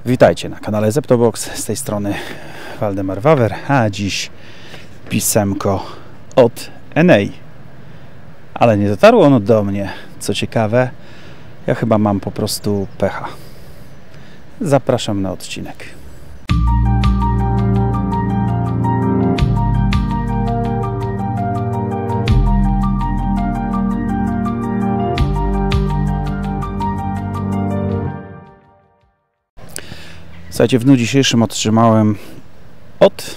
Witajcie na kanale Zeptobox, z tej strony Waldemar Wawer, a dziś pisemko od Enei. Ale nie dotarło ono do mnie. Co ciekawe, ja chyba mam po prostu pecha. Zapraszam na odcinek. Słuchajcie, w dniu dzisiejszym otrzymałem od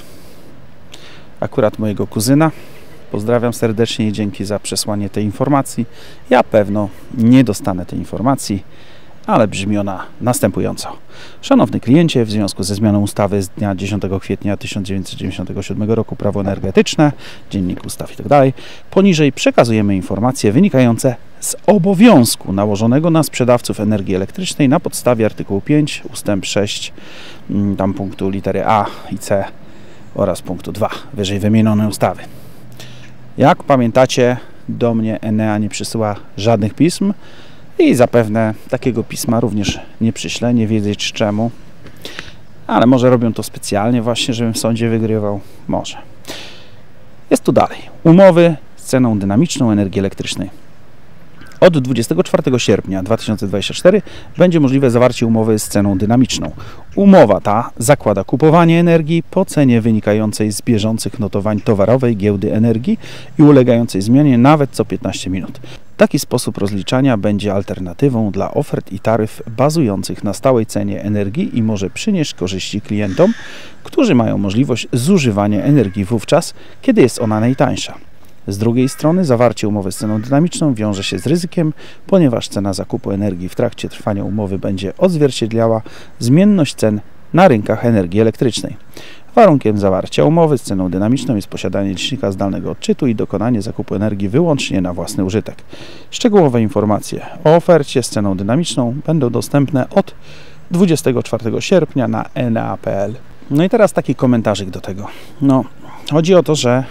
akurat mojego kuzyna. Pozdrawiam serdecznie i dzięki za przesłanie tej informacji. Ja pewno nie dostanę tej informacji, ale brzmi ona następująco. Szanowny kliencie, w związku ze zmianą ustawy z dnia 10 kwietnia 1997 roku Prawo energetyczne, Dziennik Ustaw itd. Poniżej przekazujemy informacje wynikające z obowiązku nałożonego na sprzedawców energii elektrycznej na podstawie artykułu 5 ustęp 6 tam punktu litery A i C oraz punktu 2 wyżej wymienionej ustawy. Jak pamiętacie, do mnie Enea nie przysyła żadnych pism i zapewne takiego pisma również nie przyślę, nie wiedzieć czemu, ale może robią to specjalnie właśnie, żebym w sądzie wygrywał, może. Jest tu dalej. Umowy z ceną dynamiczną energii elektrycznej. Od 24 sierpnia 2024 będzie możliwe zawarcie umowy z ceną dynamiczną. Umowa ta zakłada kupowanie energii po cenie wynikającej z bieżących notowań towarowej giełdy energii i ulegającej zmianie nawet co 15 minut. Taki sposób rozliczania będzie alternatywą dla ofert i taryf bazujących na stałej cenie energii i może przynieść korzyści klientom, którzy mają możliwość zużywania energii wówczas, kiedy jest ona najtańsza. Z drugiej strony zawarcie umowy z ceną dynamiczną wiąże się z ryzykiem, ponieważ cena zakupu energii w trakcie trwania umowy będzie odzwierciedlała zmienność cen na rynkach energii elektrycznej. Warunkiem zawarcia umowy z ceną dynamiczną jest posiadanie licznika zdalnego odczytu i dokonanie zakupu energii wyłącznie na własny użytek. Szczegółowe informacje o ofercie z ceną dynamiczną będą dostępne od 24 sierpnia na enea.pl. No i teraz taki komentarzyk do tego. Chodzi o to, że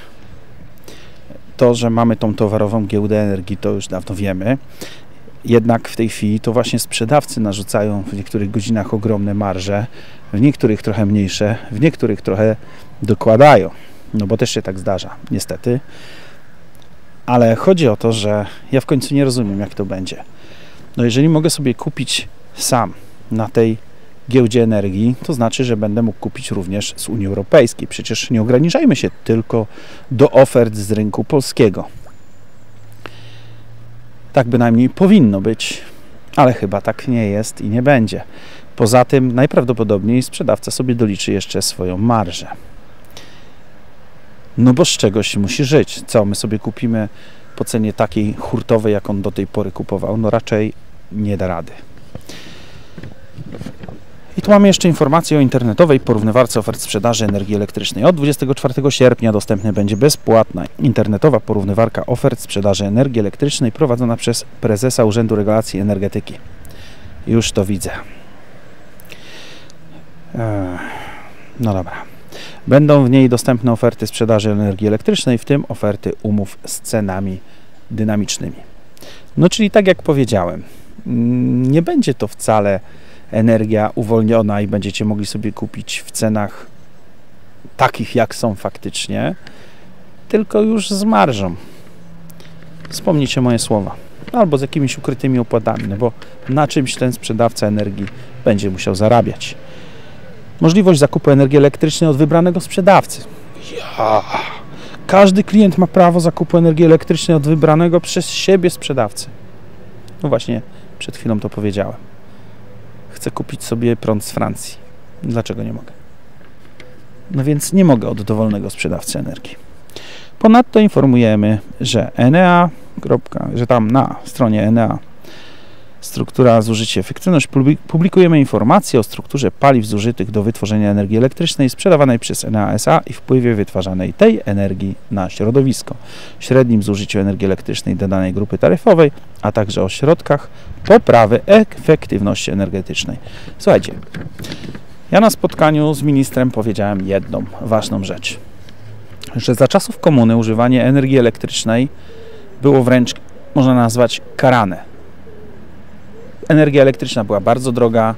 mamy tą towarową giełdę energii, to już dawno wiemy. Jednak w tej chwili to właśnie sprzedawcy narzucają w niektórych godzinach ogromne marże, w niektórych trochę mniejsze, w niektórych trochę dokładają. No bo też się tak zdarza, niestety. Ale chodzi o to, że ja w końcu nie rozumiem, jak to będzie. No jeżeli mogę sobie kupić sam na tej giełdzie energii, to znaczy, że będę mógł kupić również z Unii Europejskiej. Przecież nie ograniczajmy się tylko do ofert z rynku polskiego. Tak bynajmniej powinno być, ale chyba tak nie jest i nie będzie. Poza tym najprawdopodobniej sprzedawca sobie doliczy jeszcze swoją marżę. No bo z czegoś musi żyć. Co, my sobie kupimy po cenie takiej hurtowej, jak on do tej pory kupował? No raczej nie da rady. I tu mamy jeszcze informację o internetowej porównywarce ofert sprzedaży energii elektrycznej. Od 24 sierpnia dostępna będzie bezpłatna internetowa porównywarka ofert sprzedaży energii elektrycznej prowadzona przez prezesa Urzędu Regulacji Energetyki. Już to widzę. No dobra. Będą w niej dostępne oferty sprzedaży energii elektrycznej, w tym oferty umów z cenami dynamicznymi. No czyli tak jak powiedziałem, nie będzie to wcale energia uwolniona i będziecie mogli sobie kupić w cenach takich, jak są faktycznie, tylko już z marżą. Wspomnijcie moje słowa. Albo z jakimiś ukrytymi opłatami, no bo na czymś ten sprzedawca energii będzie musiał zarabiać. Możliwość zakupu energii elektrycznej od wybranego sprzedawcy. Każdy klient ma prawo zakupu energii elektrycznej od wybranego przez siebie sprzedawcy. No właśnie, przed chwilą to powiedziałem. Chcę kupić sobie prąd z Francji. Dlaczego nie mogę? No więc nie mogę od dowolnego sprzedawcy energii. Ponadto informujemy, że Enea, że tam na stronie Enea struktura zużycie efektywność publikujemy informacje o strukturze paliw zużytych do wytworzenia energii elektrycznej sprzedawanej przez Enea S.A. i wpływie wytwarzanej tej energii na środowisko, średnim zużyciu energii elektrycznej do danej grupy taryfowej, a także o środkach poprawy efektywności energetycznej. Słuchajcie, ja na spotkaniu z ministrem powiedziałem jedną ważną rzecz, że za czasów komuny używanie energii elektrycznej było wręcz, można nazwać, karane. Energia elektryczna była bardzo droga,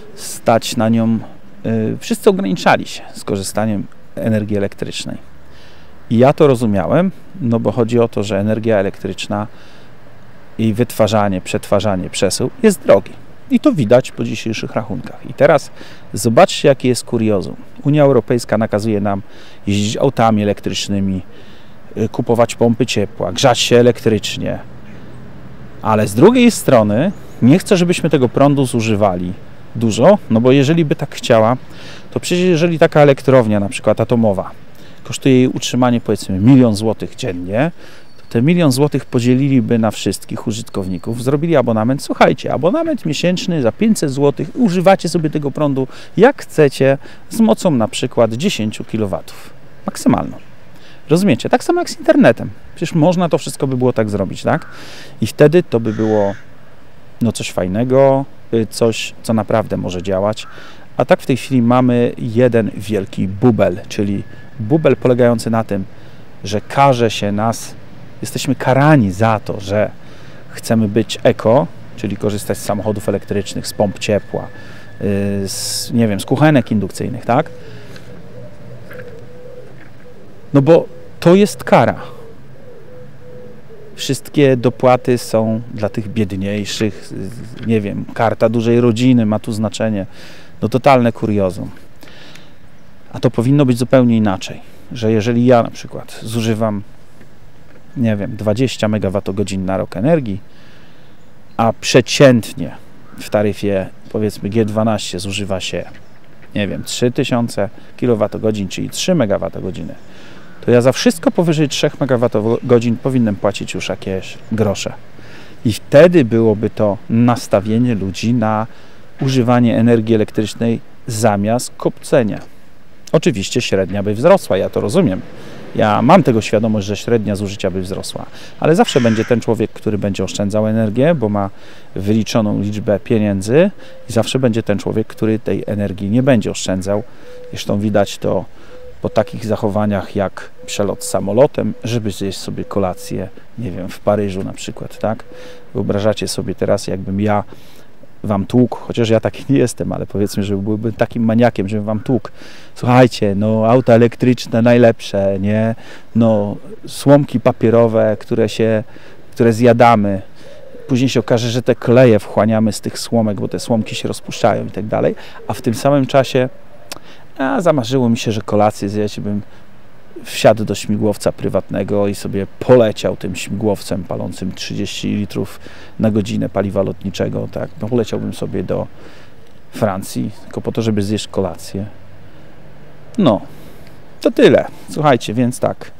stać na nią, wszyscy ograniczali się z korzystaniem energii elektrycznej. I ja to rozumiałem, no bo chodzi o to, że energia elektryczna i wytwarzanie, przetwarzanie, przesył jest drogi. I to widać po dzisiejszych rachunkach. I teraz zobaczcie, jakie jest kuriozum. Unia Europejska nakazuje nam jeździć autami elektrycznymi, kupować pompy ciepła, grzać się elektrycznie. Ale z drugiej strony nie chce, żebyśmy tego prądu zużywali dużo, no bo jeżeli by tak chciała, to przecież jeżeli taka elektrownia, na przykład atomowa, kosztuje jej utrzymanie powiedzmy 1 000 000 złotych dziennie, to te 1 000 000 złotych podzieliliby na wszystkich użytkowników, zrobili abonament. Słuchajcie, abonament miesięczny za 500 zł, używacie sobie tego prądu jak chcecie, z mocą na przykład 10 kW maksymalną. Rozumiecie? Tak samo jak z internetem. Przecież można to wszystko by było tak zrobić, tak? I wtedy to by było no coś fajnego, coś, co naprawdę może działać. A tak w tej chwili mamy jeden wielki bubel, czyli bubel polegający na tym, że karze się nas, jesteśmy karani za to, że chcemy być eko, czyli korzystać z samochodów elektrycznych, z pomp ciepła, nie wiem, z kuchenek indukcyjnych, tak? No bo to jest kara. Wszystkie dopłaty są dla tych biedniejszych, nie wiem, karta dużej rodziny ma tu znaczenie. No totalne kuriozum. A to powinno być zupełnie inaczej, że jeżeli ja na przykład zużywam, nie wiem, 20 MWh na rok energii, a przeciętnie w taryfie powiedzmy G12 zużywa się, nie wiem, 3000 kWh, czyli 3 MWh, to ja za wszystko powyżej 3 MWh powinienem płacić już jakieś grosze. I wtedy byłoby to nastawienie ludzi na używanie energii elektrycznej zamiast kopcenia. Oczywiście średnia by wzrosła, ja to rozumiem. Ja mam tego świadomość, że średnia zużycia by wzrosła, ale zawsze będzie ten człowiek, który będzie oszczędzał energię, bo ma wyliczoną liczbę pieniędzy i zawsze będzie ten człowiek, który tej energii nie będzie oszczędzał. Zresztą widać to po takich zachowaniach jak przelot samolotem, żeby zjeść sobie kolację, nie wiem, w Paryżu na przykład, tak? Wyobrażacie sobie teraz, jakbym ja wam tłukł, chociaż ja taki nie jestem, ale powiedzmy, że byłbym takim maniakiem, żebym wam tłukł. Słuchajcie, no auta elektryczne najlepsze, nie? No słomki papierowe, które zjadamy. Później się okaże, że te kleje wchłaniamy z tych słomek, bo te słomki się rozpuszczają i tak dalej, a w tym samym czasie zamarzyło mi się, że kolację zjeść, bym wsiadł do śmigłowca prywatnego i sobie poleciał tym śmigłowcem palącym 30 litrów na godzinę paliwa lotniczego, tak, no, poleciałbym sobie do Francji, tylko po to, żeby zjeść kolację. No, to tyle. Słuchajcie, więc tak,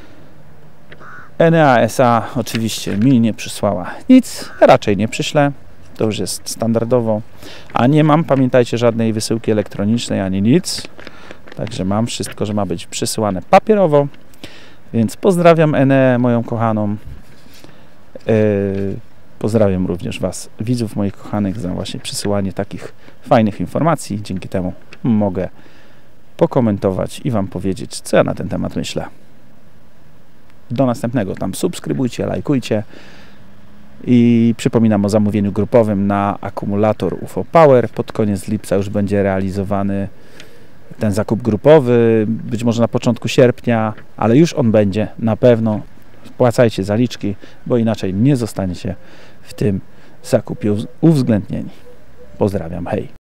Enea S.A. oczywiście mi nie przysłała nic, raczej nie przyślę, to już jest standardowo, a nie mam, pamiętajcie, żadnej wysyłki elektronicznej ani nic. Także mam wszystko, że ma być przysyłane papierowo, więc pozdrawiam Eneę, moją kochaną. Pozdrawiam również Was, widzów moich kochanych, za właśnie przysyłanie takich fajnych informacji. Dzięki temu mogę pokomentować i Wam powiedzieć, co ja na ten temat myślę. Do następnego. Tam subskrybujcie, lajkujcie. I przypominam o zamówieniu grupowym na akumulator UFO Power. Pod koniec lipca już będzie realizowany ten zakup grupowy, być może na początku sierpnia, ale już on będzie na pewno. Wpłacajcie zaliczki, bo inaczej nie zostaniecie w tym zakupie uwzględnieni. Pozdrawiam, hej!